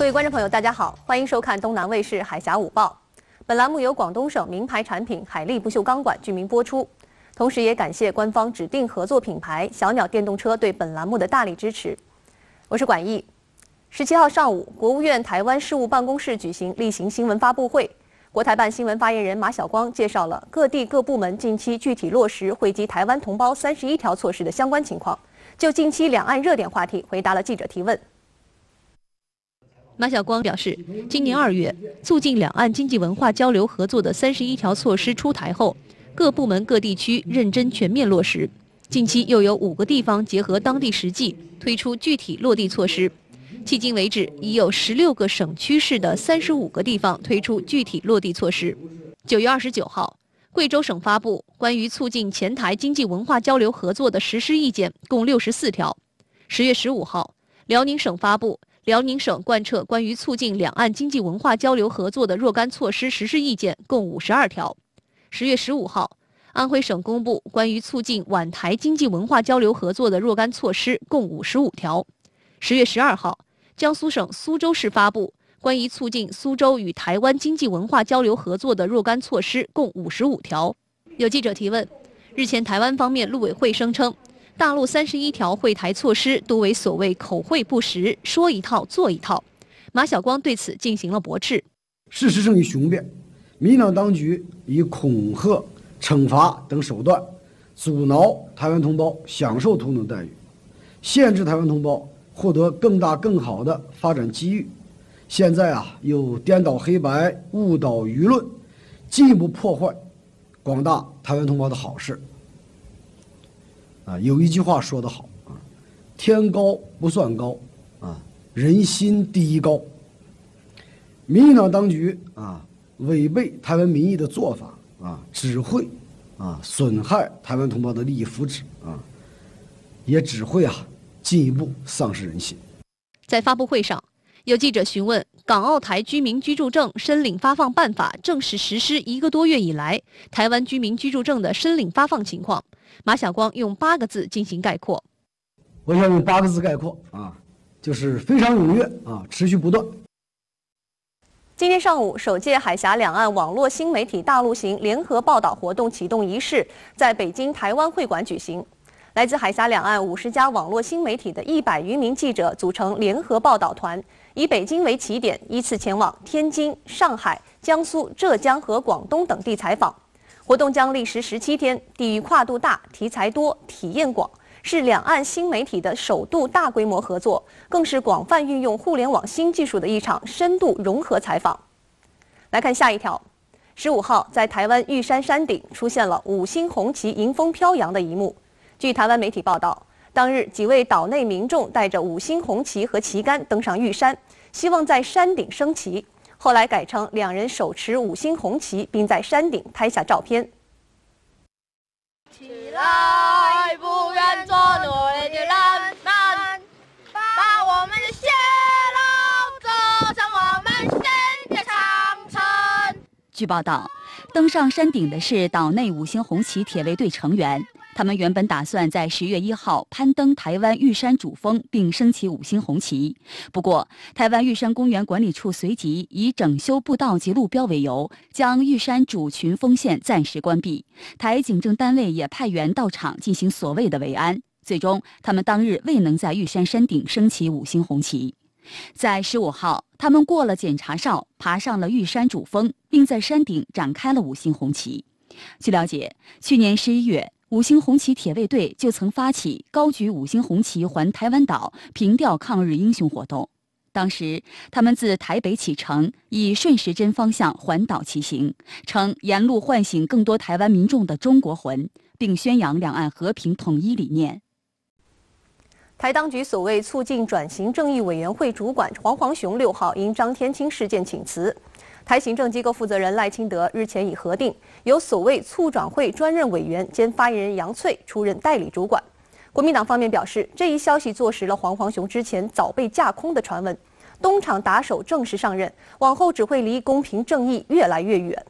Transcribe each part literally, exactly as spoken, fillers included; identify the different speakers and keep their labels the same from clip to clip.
Speaker 1: 各位观众朋友，大家好，欢迎收看东南卫视《海峡午报》。本栏目由广东省名牌产品海力不锈钢管居民播出，同时也感谢官方指定合作品牌小鸟电动车对本栏目的大力支持。我是管毅。十七号上午，国务院台湾事务办公室举行例行新闻发布会，国台办新闻发言人马晓光介绍了各地各部门近期具体落实惠及台湾同胞三十一条措施的相关情况，就近期两岸热点话题回答了记者提问。马晓光表示，今年二月，促进两岸经济文化交流合作的三十一条措施出台后，各部门各地区认真全面落实。近期又有五个地方结合当地实际，推出具体落地措施。迄今为止，已有十六个省区市的三十五个地方推出具体落地措施。九月二十九号，贵州省发布关于促进前台经济文化交流合作的实施意见，共六十四条。十月十五号，辽宁省发布辽宁省贯彻关于促进两岸经济文化交流合作的若干措施实施意见，共五十二条。十月十五号，安徽省公布关于促进皖台经济文化交流合作的若干措施，共五十五条。十月十二号，江苏省苏州市发布关于促进苏州与台湾经济文化交流合作的若干措施，共五十五条。有记者提问，日前台湾方面陆委会声称，大陆三十一条惠台措施多为所谓口惠不实，说一套做一套。马晓光对此进行了驳斥。
Speaker 2: 事实胜于雄辩，民进党当局以恐吓、惩罚等手段，阻挠台湾同胞享受同等待遇，限制台湾同胞获得更大更好的发展机遇。现在啊，又颠倒黑白、误导舆论，进一步破坏广大台湾同胞的好事。啊，有一句话说得好啊，天高不算高啊，人心第一高。民进党当局啊，违背台湾民意的做法啊，只会啊损害台湾同胞的利益福祉啊，也只会啊进一步丧失人心。
Speaker 1: 在发布会上，有记者询问港澳台居民居住证申领发放办法正式实施一个多月以来，台湾居民居住证的申领发放情况，马晓光用八个字进行概括。
Speaker 2: 我想用八个字概括啊，就是非常踊跃啊，持续不断。
Speaker 1: 今天上午，首届海峡两岸网络新媒体大陆行联合报道活动启动仪式在北京台湾会馆举行。来自海峡两岸五十家网络新媒体的一百余名记者组成联合报道团，以北京为起点，依次前往天津、上海、江苏、浙江和广东等地采访。活动将历时十七天，地域跨度大，题材多，体验广，是两岸新媒体的首度大规模合作，更是广泛运用互联网新技术的一场深度融合采访。来看下一条，十五号在台湾玉山山顶出现了五星红旗迎风飘扬的一幕。据台湾媒体报道，当日几位岛内民众带着五星红旗和旗杆登上玉山，希望在山顶升旗。后来改成两人手持五星红旗，并在山顶拍下照片。
Speaker 3: 起来，不愿做奴隶的人们，把我们的血肉走上我们新的长城。
Speaker 4: 据报道，登上山顶的是岛内五星红旗铁卫队成员。他们原本打算在十月一号攀登台湾玉山主峰，并升起五星红旗。不过，台湾玉山公园管理处随即以整修步道及路标为由，将玉山主群峰线暂时关闭。台警政单位也派员到场进行所谓的维安。最终，他们当日未能在玉山山顶升起五星红旗。在十五号，他们过了检查哨，爬上了玉山主峰，并在山顶展开了五星红旗。据了解，去年十一月，五星红旗铁卫队就曾发起高举五星红旗环台湾岛凭吊抗日英雄活动。当时，他们自台北启程，以顺时针方向环岛骑行，称沿路唤醒更多台湾民众的中国魂，并宣扬两岸和平统一理念。
Speaker 1: 台当局所谓促进转型正义委员会主管黄煌雄六号因张天青事件请辞。台行政机构负责人赖清德日前已核定，由所谓促转会专任委员兼发言人杨翠出任代理主管。国民党方面表示，这一消息坐实了黄煌雄之前早被架空的传闻，东厂打手正式上任，往后只会离公平正义越来越远。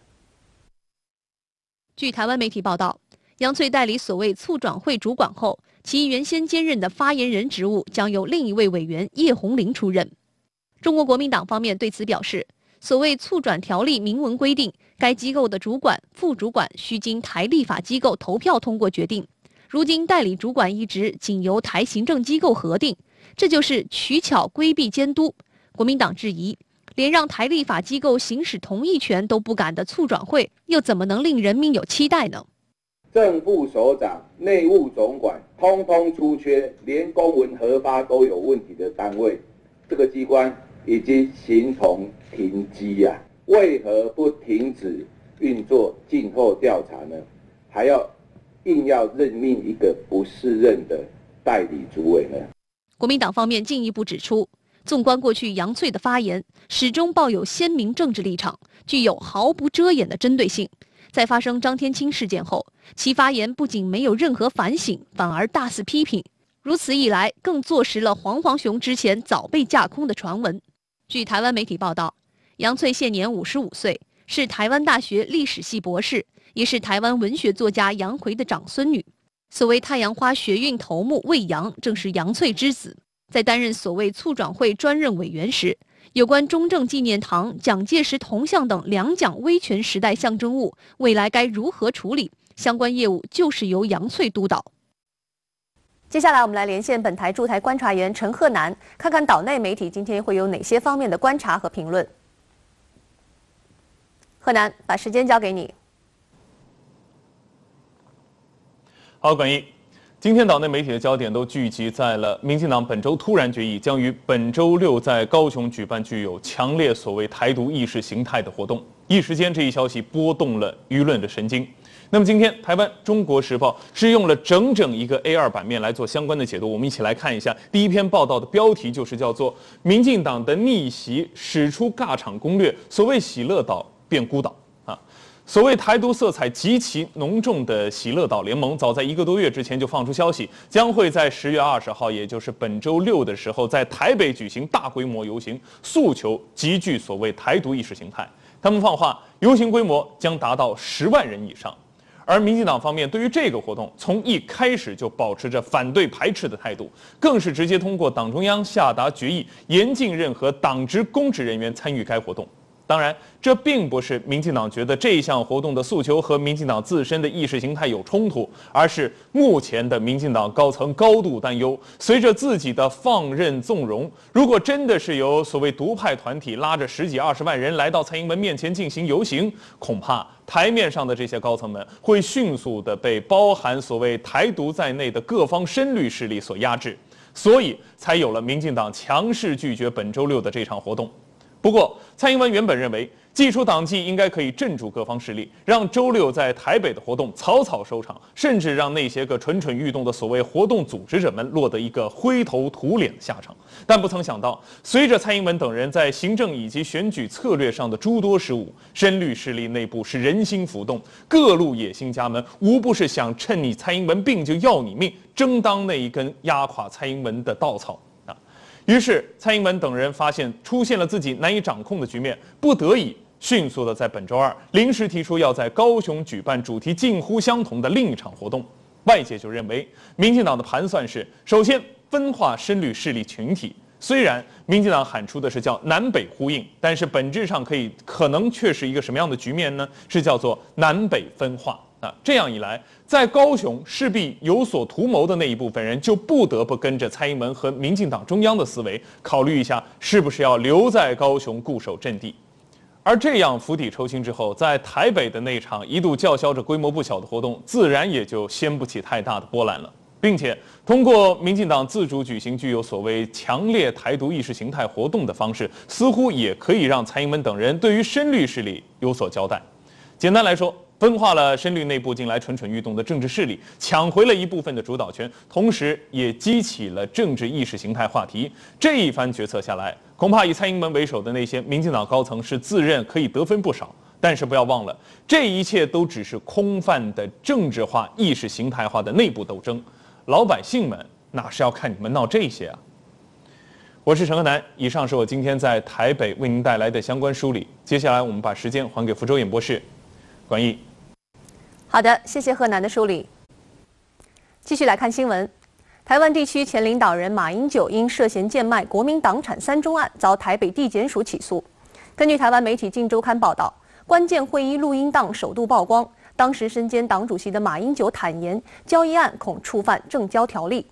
Speaker 1: 据台湾媒体报道，杨翠代理所谓促转会主管后，其原先兼任的发言人职务将由另一位委员叶红玲出任。 中国国民党方面对此表示，所谓促转条例明文规定，该机构的主管、副主管需经台立法机构投票通过决定。如今代理主管一职仅由台行政机构核定，这就是取巧规避监督。国民党质疑，连让台立法机构行使同意权都不敢的促转会，又怎么能令人民有期待呢？
Speaker 5: 正副首长、内务总管通通出缺，连公文核发都有问题的单位，这个机关已经形同停机呀、啊！为何不停止运作静候调查呢？还要硬要任命一个不适任的代理主委呢？
Speaker 1: 国民党方面进一步指出，纵观过去杨翠的发言，始终抱有鲜明政治立场，具有毫不遮掩的针对性。在发生张天青事件后，其发言不仅没有任何反省，反而大肆批评。如此一来，更坐实了黄黄雄之前早被架空的传闻。据台湾媒体报道，杨翠现年五十五岁，是台湾大学历史系博士，也是台湾文学作家杨逵的长孙女。所谓太阳花学运头目魏扬，正是杨翠之子。在担任所谓促转会专任委员时，有关中正纪念堂、蒋介石铜像等两蒋威权时代象征物，未来该如何处理，相关业务就是由杨翠督导。接下来，我们来连线本台驻台观察员陈鹤南，看看岛内媒体今天会有哪些方面的观察和评论。鹤南，把时间交给你。
Speaker 6: 好，管义。今天岛内媒体的焦点都聚集在了民进党本周突然决议，将于本周六在高雄举办具有强烈所谓台独意识形态的活动。一时间，这一消息波动了舆论的神经。那么今天，台湾《中国时报》是用了整整一个 A 二 版面来做相关的解读。我们一起来看一下，第一篇报道的标题就是叫做“民进党的逆袭使出尬场攻略，所谓喜乐岛变孤岛”啊。所谓台独色彩极其浓重的喜乐岛联盟，早在一个多月之前就放出消息，将会在十月二十号，也就是本周六的时候，在台北举行大规模游行，诉求极具所谓台独意识形态。他们放话，游行规模将达到十万人以上。而民进党方面对于这个活动，从一开始就保持着反对排斥的态度，更是直接通过党中央下达决议，严禁任何党职公职人员参与该活动。当然，这并不是民进党觉得这项活动的诉求和民进党自身的意识形态有冲突，而是目前的民进党高层高度担忧，随着自己的放任纵容，如果真的是由所谓独派团体拉着十几二十万人来到蔡英文面前进行游行，恐怕台面上的这些高层们会迅速的被包含所谓台独在内的各方深绿势力所压制，所以才有了民进党强势拒绝本周六的这场活动。不过，蔡英文原本认为，祭出党纪应该可以镇住各方势力，让周六在台北的活动草草收场，甚至让那些个蠢蠢欲动的所谓活动组织者们落得一个灰头土脸的下场。但不曾想到，随着蔡英文等人在行政以及选举策略上的诸多失误，深绿势力内部是人心浮动，各路野心家们无不是想趁你蔡英文病就要你命，争当那一根压垮蔡英文的稻草。于是，蔡英文等人发现出现了自己难以掌控的局面，不得已迅速的在本周二临时提出要在高雄举办主题近乎相同的另一场活动。外界就认为，民进党的盘算是首先分化深绿势力群体。虽然民进党喊出的是叫南北呼应，但是本质上可以可能却是一个什么样的局面呢？是叫做南北分化。啊，这样一来，在高雄势必有所图谋的那一部分人，就不得不跟着蔡英文和民进党中央的思维，考虑一下是不是要留在高雄固守阵地。而这样釜底抽薪之后，在台北的那场一度叫嚣着规模不小的活动，自然也就掀不起太大的波澜了。并且通过民进党自主举行具有所谓强烈台独意识形态活动的方式，似乎也可以让蔡英文等人对于深绿势力有所交代。简单来说，分化了深绿内部近来蠢蠢欲动的政治势力，抢回了一部分的主导权，同时也激起了政治意识形态话题。这一番决策下来，恐怕以蔡英文为首的那些民进党高层是自认可以得分不少。但是不要忘了，这一切都只是空泛的政治化、意识形态化的内部斗争，老百姓们哪是要看你们闹这些啊？我是陈鹤南，以上是我今天在台北为您带来的相关梳理。接下来我们把时间还给福州演播室，管义。
Speaker 1: 好的，谢谢鹤南的梳理。继续来看新闻。 台湾地区前领导人马英九因涉嫌贱卖国民党产三中案，遭台北地检署起诉。根据台湾媒体《镜周刊》报道，关键会议录音档首度曝光，当时身兼党主席的马英九坦言，交易案恐触犯证交条例。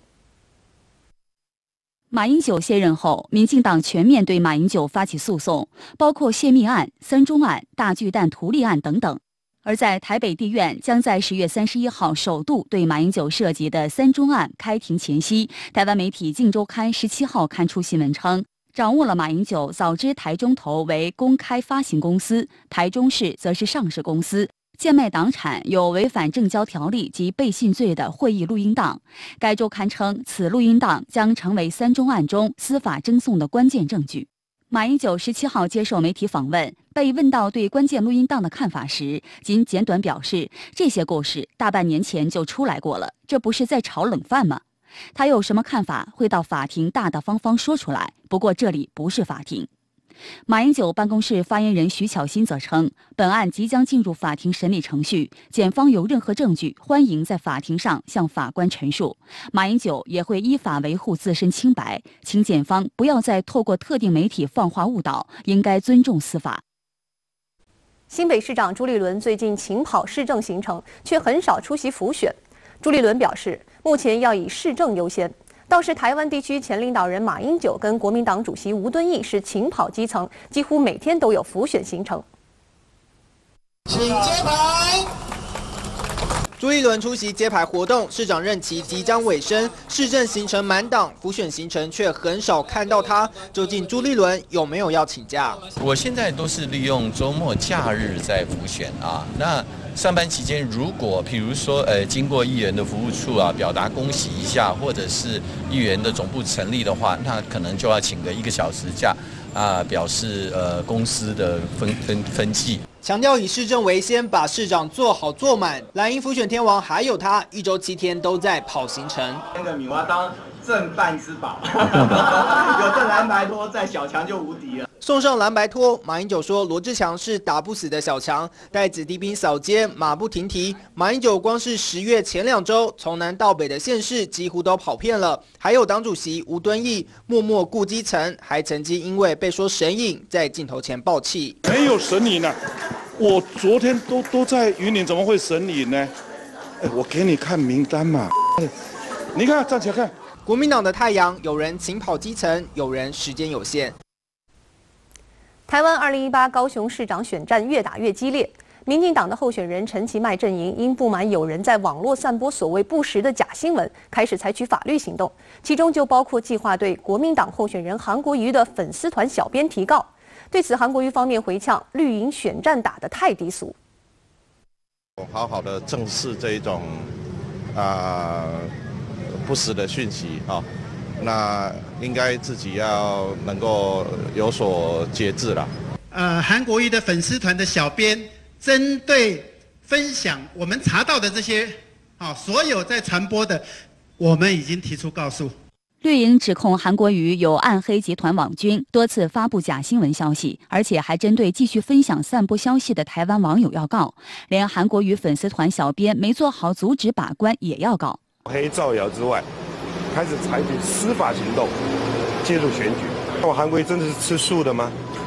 Speaker 4: 马英九卸任后，民进党全面对马英九发起诉讼，包括泄密案、三中案、大巨蛋图利案等等。而在台北地院将在十月三十一号首度对马英九涉及的三中案开庭前夕，台湾媒体《镜周刊》十七号刊出新闻称，掌握了马英九早知台中投为公开发行公司，台中市则是上市公司，贱卖党产有违反证交条例及背信罪的会议录音档。该周刊称，此录音档将成为三中案中司法侦讼的关键证据。马英九十七号接受媒体访问，被问到对关键录音档的看法时，仅简短表示，这些故事大半年前就出来过了，这不是在炒冷饭吗？他有什么看法会到法庭大大方方说出来，不过这里不是法庭。马英九办公室发言人徐巧芯则称，本案即将进入法庭审理程序，检方有任何证据，欢迎在法庭上向法官陈述。马英九也会依法维护自身清白，请检方不要再透过特定媒体放话误导，应该尊重司法。
Speaker 1: 新北市长朱立伦最近勤跑市政行程，却很少出席辅选。朱立伦表示，目前要以市政优先。倒是台湾地区前领导人马英九跟国民党主席吴敦义是勤跑基层，几乎每天都有辅选行程。
Speaker 7: 请揭牌。朱立伦出席揭牌活动，市长任期即将尾声，市政行程满档，辅选行程却很少看到他。究竟朱立伦有没有要请假？
Speaker 8: 我现在都是利用周末假日在辅选啊，那。上班期间，如果比如说，呃，经过议员的服务处啊，表达恭喜一下，或者是议员的总部成立的话，那可能就要请个一个小时假，啊，表示呃公司的分分分际。
Speaker 7: 强调以市政为先，把市长做好做满。蓝营辅选天王还有他，一周七天都在跑行程。
Speaker 9: 那个米蛙当正饭之宝，有这蓝白拖在，小强就无敌了。
Speaker 7: 送上蓝白拖，马英九说罗志强是打不死的小强，带子弟兵扫街，马不停蹄。马英九光是十月前两周，从南到北的县市几乎都跑遍了。还有党主席吴敦义默默顾基层，还曾经因为被说神隐，在镜头前爆气。
Speaker 10: 没有神隐啊！我昨天都都在云林，怎么会神隐呢？哎，我给你看名单嘛，你看站起来看。
Speaker 7: 国民党的太阳，有人勤跑基层，有人时间有限。
Speaker 1: 台湾二零一八高雄市长选战越打越激烈，民进党的候选人陈其迈阵营因不满有人在网络散播所谓不实的假新闻，开始采取法律行动，其中就包括计划对国民党候选人韩国瑜的粉丝团小编提告。对此，韩国瑜方面回呛，绿营选战打得太低俗。
Speaker 11: 好好的正视这一种啊、呃、不实的讯息啊、哦，那应该自己要能够有所节制了。
Speaker 12: 呃，韩国瑜的粉丝团的小编针对分享我们查到的这些，啊、哦，所有在传播的，我们已经提出告诉。
Speaker 4: 绿营指控韩国瑜有暗黑集团网军，多次发布假新闻消息，而且还针对继续分享散播消息的台湾网友要告，连韩国瑜粉丝团小编没做好阻止把关也要告。
Speaker 10: 黑造谣之外，开始采取司法行动介入选举。我韩国瑜真的是吃素的吗？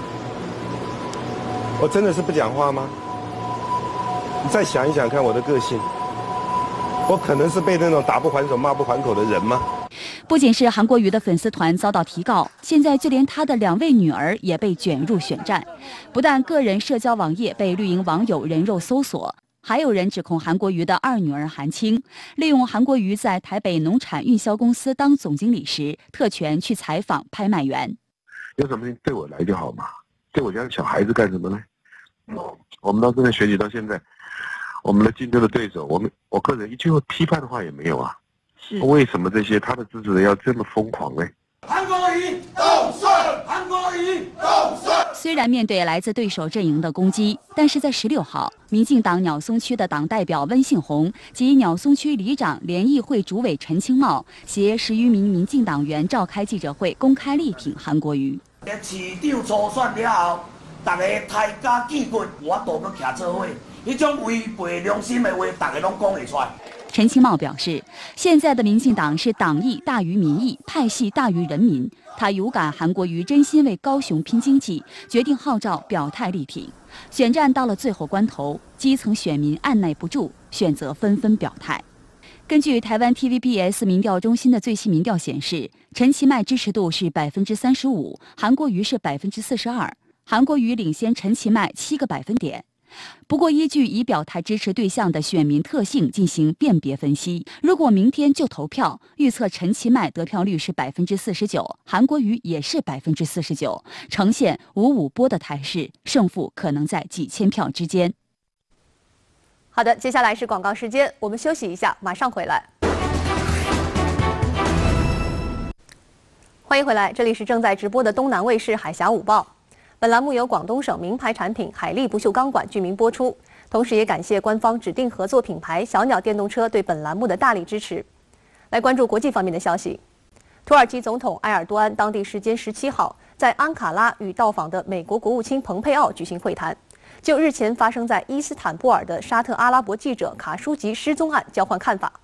Speaker 10: 我真的是不讲话吗？你再想一想看我的个性，我可能是被那种打不还手骂不还口的人吗？
Speaker 4: 不仅是韩国瑜的粉丝团遭到提告，现在就连他的两位女儿也被卷入选战。不但个人社交网页被绿营网友人肉搜索，还有人指控韩国瑜的二女儿韩青利用韩国瑜在台北农产运销公司当总经理时，特权去采访拍卖员。
Speaker 13: 有什么事情对我来就好嘛，对我家小孩子干什么呢？我们到现在选举到现在，我们的竞争的对手，我们我个人一句批判的话也没有啊。为什么这些他的支持人要这么疯狂呢？
Speaker 14: 韩国瑜动顺，韩国瑜动顺。
Speaker 4: 虽然面对来自对手阵营的攻击，但是在十六号，民进党鸟松区的党代表温信宏及鸟松区里长联谊会主委陈清茂携十余名民进党员召开记者会，公开力挺韩国瑜。
Speaker 14: 市长初选了后，大家大家见骨，我都要徛做伙。迄种违背良心的话，大家拢讲会出来。
Speaker 4: 陈其茂表示，现在的民进党是党意大于民意，派系大于人民。他有感韩国瑜真心为高雄拼经济，决定号召表态力挺。选战到了最后关头，基层选民按耐不住，选择纷纷表态。根据台湾 T V B S 民调中心的最新民调显示，陈其迈支持度是百分之三十五，韩国瑜是百分之四十二，韩国瑜领先陈其迈七个百分点。不过，依据已表态支持对象的选民特性进行辨别分析，如果明天就投票，预测陈其迈得票率是百分之四十九，韩国瑜也是百分之四十九，呈现五五波的态势，胜负可能在几千票之间。
Speaker 1: 好的，接下来是广告时间，我们休息一下，马上回来。欢迎回来，这里是正在直播的东南卫视海峡午报。本栏目由广东省名牌产品海力不锈钢管居民播出，同时也感谢官方指定合作品牌小鸟电动车对本栏目的大力支持。来关注国际方面的消息，土耳其总统埃尔多安当地时间十七号在安卡拉与到访的美国国务卿蓬佩奥举行会谈，就日前发生在伊斯坦布尔的沙特阿拉伯记者卡舒吉失踪案交换看法。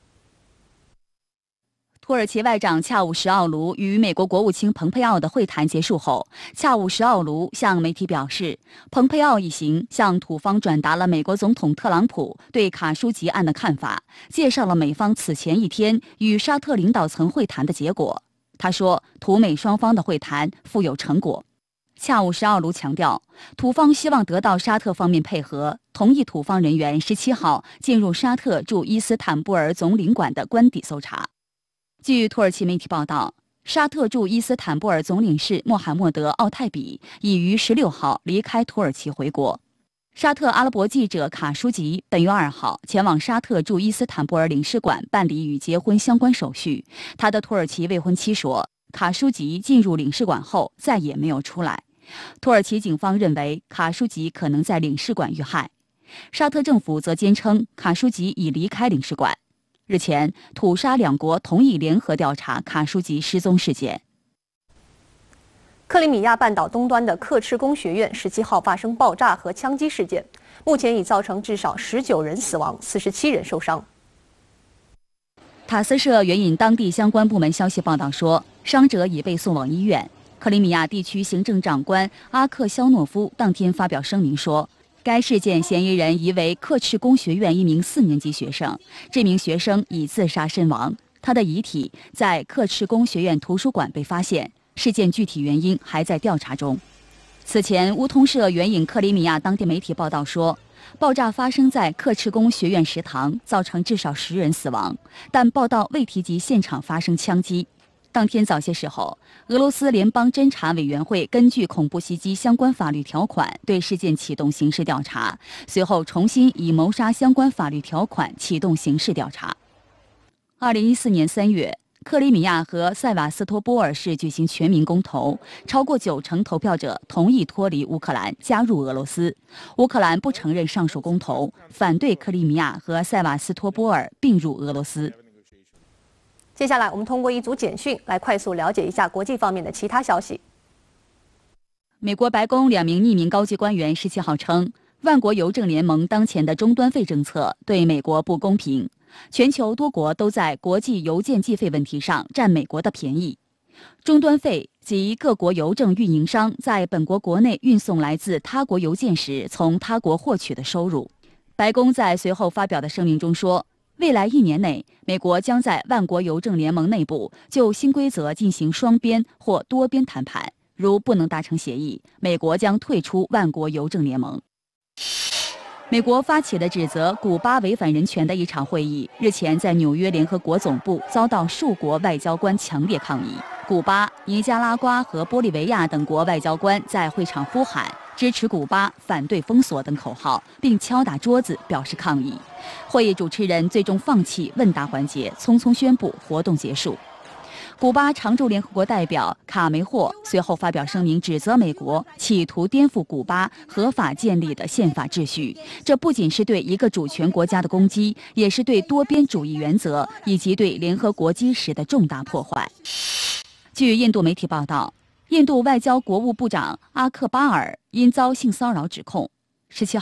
Speaker 4: 土耳其外长恰武什奥卢与美国国务卿蓬佩奥的会谈结束后，恰武什奥卢向媒体表示，蓬佩奥一行向土方转达了美国总统特朗普对卡舒吉案的看法，介绍了美方此前一天与沙特领导层会谈的结果。他说，土美双方的会谈富有成果。恰武什奥卢强调，土方希望得到沙特方面配合，同意土方人员十七号进入沙特驻伊斯坦布尔总领馆的官邸搜查。据土耳其媒体报道，沙特驻伊斯坦布尔总领事穆罕默德·奥泰比已于十六号离开土耳其回国。沙特阿拉伯记者卡舒吉本月二号前往沙特驻伊斯坦布尔领事馆办理与结婚相关手续。他的土耳其未婚妻说，卡舒吉进入领事馆后再也没有出来。土耳其警方认为卡舒吉可能在领事馆遇害，沙特政府则坚称卡舒吉已离开领事馆。日前，土沙两国同意联合调查卡舒吉失踪事件。
Speaker 1: 克里米亚半岛东端的克赤宫学院十七号发生爆炸和枪击事件，目前已造成至少十九人死亡，四十七人受伤。
Speaker 4: 塔斯社援引当地相关部门消息报道说，伤者已被送往医院。克里米亚地区行政长官阿克肖诺夫当天发表声明说，该事件嫌疑人疑为克赤宫学院一名四年级学生，这名学生已自杀身亡，他的遗体在克赤宫学院图书馆被发现，事件具体原因还在调查中。此前，乌通社援引克里米亚当地媒体报道说，爆炸发生在克赤宫学院食堂，造成至少十人死亡，但报道未提及现场发生枪击。当天早些时候，俄罗斯联邦侦查委员会根据恐怖袭击相关法律条款对事件启动刑事调查，随后重新以谋杀相关法律条款启动刑事调查。二零一四年三月，克里米亚和塞瓦斯托波尔市举行全民公投，超过九成投票者同意脱离乌克兰，加入俄罗斯。乌克兰不承认上述公投，反对克里米亚和塞瓦斯托波尔并入俄罗斯。
Speaker 1: 接下来，我们通过一组简讯来快速了解一下国际方面的其他消息。
Speaker 4: 美国白宫两名匿名高级官员十七号称，万国邮政联盟当前的终端费政策对美国不公平，全球多国都在国际邮件计费问题上占美国的便宜。终端费及各国邮政运营商在本国国内运送来自他国邮件时从他国获取的收入。白宫在随后发表的声明中说，未来一年内，美国将在万国邮政联盟内部就新规则进行双边或多边谈判，如不能达成协议，美国将退出万国邮政联盟。美国发起的指责古巴违反人权的一场会议，日前在纽约联合国总部遭到数国外交官强烈抗议。古巴、尼加拉瓜和玻利维亚等国外交官在会场呼喊支持古巴、反对封锁等口号，并敲打桌子表示抗议。会议主持人最终放弃问答环节，匆匆宣布活动结束。古巴常驻联合国代表卡梅霍随后发表声明，指责美国企图颠覆古巴合法建立的宪法秩序，这不仅是对一个主权国家的攻击，也是对多边主义原则以及对联合国基石的重大破坏。据印度媒体报道，印度外交国务部长阿克巴尔因遭性骚扰指控。十七号，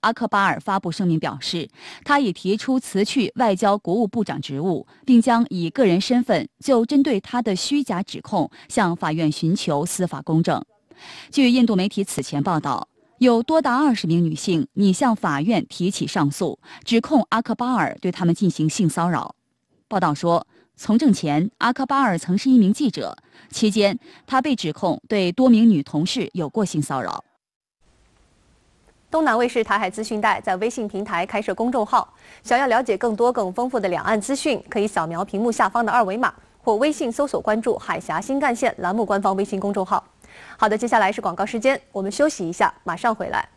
Speaker 4: 阿克巴尔发布声明表示，他已提出辞去外交国务部长职务，并将以个人身份就针对他的虚假指控向法院寻求司法公正。据印度媒体此前报道，有多达二十名女性拟向法院提起上诉，指控阿克巴尔对他们进行性骚扰。报道说，从政前，阿克巴尔曾是一名记者，期间他被指控对多名女同事有过性骚扰。
Speaker 1: 东南卫视台海资讯带在微信平台开设公众号，想要了解更多更丰富的两岸资讯，可以扫描屏幕下方的二维码，或微信搜索关注“海峡新干线”栏目官方微信公众号。好的，接下来是广告时间，我们休息一下，马上回来。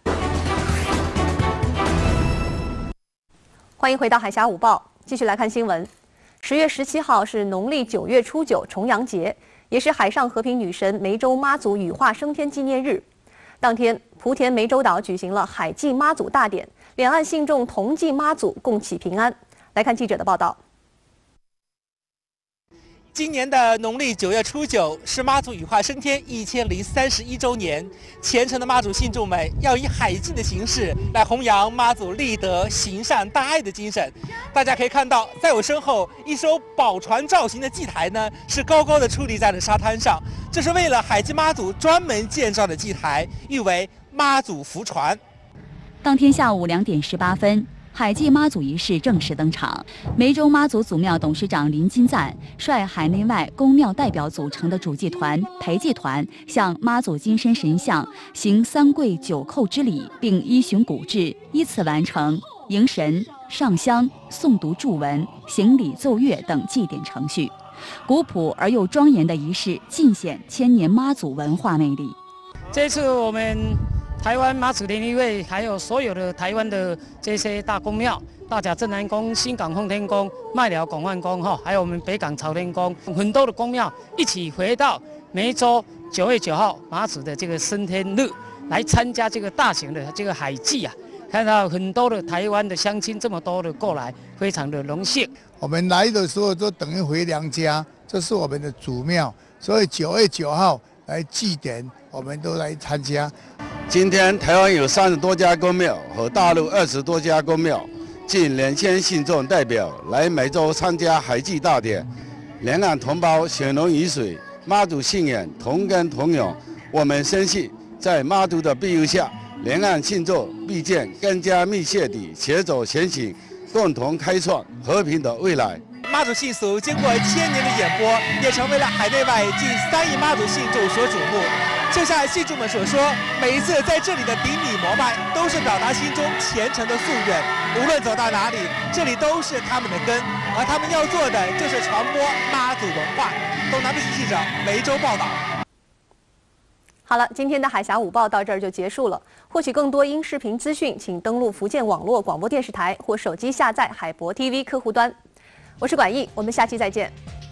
Speaker 1: 欢迎回到海峡午报，继续来看新闻。十月十七号是农历九月初九重阳节，也是海上和平女神湄洲妈祖羽化升天纪念日。当天，莆田湄洲岛举行了海祭妈祖大典，两岸信众同祭妈祖，共祈平安。来看记者的报道。
Speaker 15: 今年的农历九月初九是妈祖羽化升天一千零三十一周年，虔诚的妈祖信众们要以海祭的形式来弘扬妈祖立德行善大爱的精神。大家可以看到，在我身后一艘宝船造型的祭台呢，是高高的矗立在了沙滩上，这是为了海祭妈祖专门建造的祭台，誉为妈祖福船。
Speaker 4: 当天下午两点十八分。海祭妈祖仪式正式登场，湄洲妈祖祖庙董事长林金赞率海内外宫庙代表组成的主祭团、陪祭团向妈祖金身神像行三跪九叩之礼，并依循古制依次完成迎神、上香、诵读祝文、行礼奏乐等祭典程序。古朴而又庄严的仪式，尽显千年妈祖文化魅力。
Speaker 16: 这次我们台湾妈祖联谊会，还有所有的台湾的这些大宫庙，大甲镇南宫、新港奉天宫、麦寮广万宫哈，还有我们北港朝天宫，很多的宫庙一起回到湄洲九月九号妈祖的这个升天日，来参加这个大型的这个海祭啊！看到很多的台湾的乡亲这么多的过来，非常的荣幸。
Speaker 17: 我们来的时候就等于回娘家，这是我们的祖庙，所以九月九号来祭典，我们都来参加。
Speaker 18: 今天台湾有三十多家公庙和大陆二十多家公庙，近两千信众代表来湄洲参加海祭大典。两岸同胞血浓于水，妈祖信仰同根同源。我们相信，在妈祖的庇佑下，两岸信众必将更加密切地携手前行，共同开创和平的未来。
Speaker 15: 妈祖信俗经过千年的演播，也成为了海内外近三亿妈祖信众所瞩目。就像信众们所说，每一次在这里的顶礼膜拜，都是表达心中虔诚的夙愿。无论走到哪里，这里都是他们的根，而他们要做的就是传播妈祖文化。东南卫视记者湄洲报道。
Speaker 1: 好了，今天的海峡午报到这儿就结束了。获取更多音视频资讯，请登录福建网络广播电视台或手机下载海博 T V 客户端。我是管毅，我们下期再见。